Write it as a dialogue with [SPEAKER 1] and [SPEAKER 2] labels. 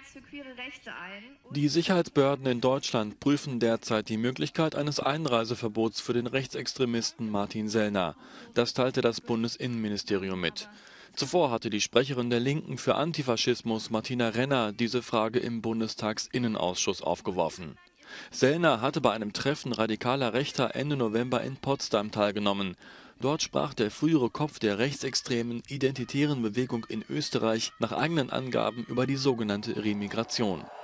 [SPEAKER 1] für queere Rechte ein.
[SPEAKER 2] Die Sicherheitsbehörden in Deutschland prüfen derzeit die Möglichkeit eines Einreiseverbots für den Rechtsextremisten Martin Sellner. Das teilte das Bundesinnenministerium mit. Zuvor hatte die Sprecherin der Linken für Antifaschismus, Martina Renner, diese Frage im Bundestagsinnenausschuss aufgeworfen. Sellner hatte bei einem Treffen radikaler Rechter Ende November in Potsdam teilgenommen. Dort sprach der frühere Kopf der rechtsextremen identitären Bewegung in Österreich nach eigenen Angaben über die sogenannte Remigration.